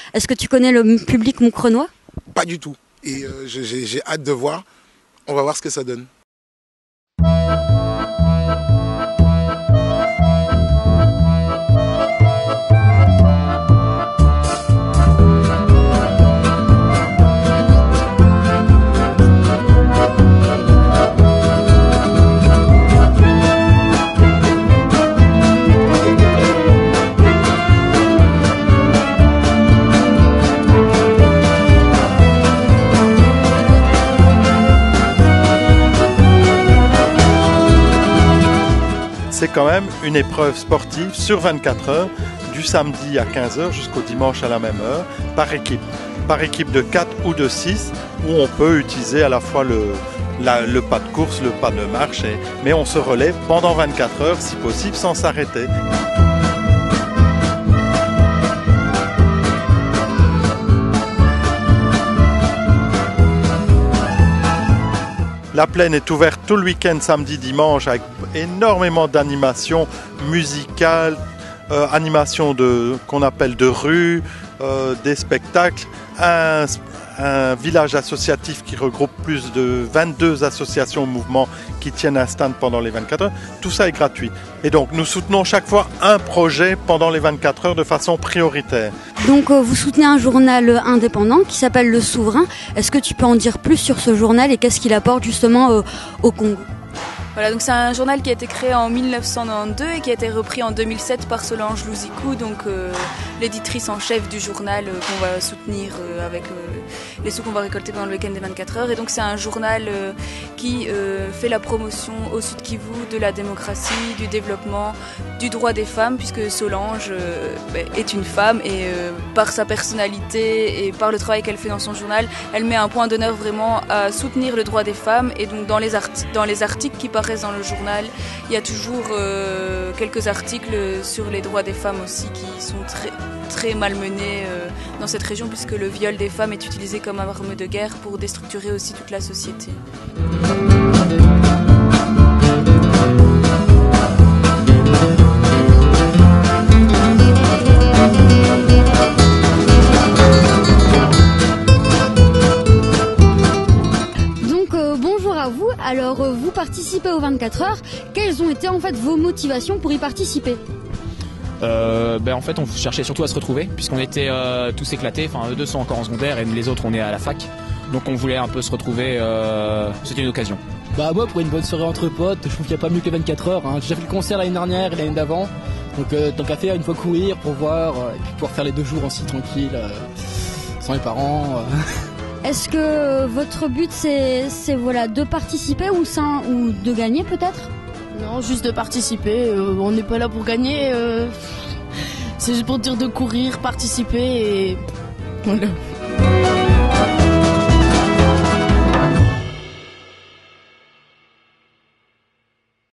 Est-ce que tu connais le public moncrenois? Pas du tout. Et j'ai hâte de voir. On va voir ce que ça donne. C'est quand même une épreuve sportive sur 24 heures, du samedi à 15 h jusqu'au dimanche à la même heure, par équipe de 4 ou de 6, où on peut utiliser à la fois le pas de course, le pas de marche, mais on se relève pendant 24 heures, si possible, sans s'arrêter. La plaine est ouverte tout le week-end, samedi, dimanche, avec énormément d'animations musicales, animations qu'on appelle de rue, des spectacles, un village associatif qui regroupe plus de 22 associations mouvements qui tiennent un stand pendant les 24 heures. Tout ça est gratuit. Et donc nous soutenons chaque fois un projet pendant les 24 heures de façon prioritaire. Donc vous soutenez un journal indépendant qui s'appelle Le Souverain. Est-ce que tu peux en dire plus sur ce journal et qu'est-ce qu'il apporte justement au Congo? Voilà, donc c'est un journal qui a été créé en 1992 et qui a été repris en 2007 par Solange Louzikou, donc l'éditrice en chef du journal qu'on va soutenir avec les sous qu'on va récolter pendant le week-end des 24 heures. Et donc c'est un journal qui fait la promotion au Sud Kivu de la démocratie, du développement, du droit des femmes, puisque Solange est une femme et par sa personnalité et par le travail qu'elle fait dans son journal, elle met un point d'honneur vraiment à soutenir le droit des femmes. Et donc dans les articles qui paraissent dans le journal, il y a toujours quelques articles sur les droits des femmes aussi qui sont très malmenés dans cette région, puisque le viol des femmes est utilisé comme arme de guerre pour déstructurer aussi toute la société. Alors vous participez aux 24 heures, quelles ont été en fait vos motivations pour y participer? En fait on cherchait surtout à se retrouver puisqu'on était tous éclatés, enfin eux deux sont encore en secondaire et les autres on est à la fac, donc on voulait un peu se retrouver, c'était une occasion. Bah moi pour une bonne soirée entre potes, je trouve qu'il n'y a pas mieux que 24 heures, hein. J'ai déjà fait le concert l'année dernière et l'année d'avant, donc tant qu'à faire une fois courir pour voir et puis pouvoir faire les 2 jours aussi tranquille, sans les parents. Est-ce que votre but c'est voilà, de participer ou de gagner peut-être? Non, juste de participer, on n'est pas là pour gagner, c'est juste pour dire de courir, participer et voilà.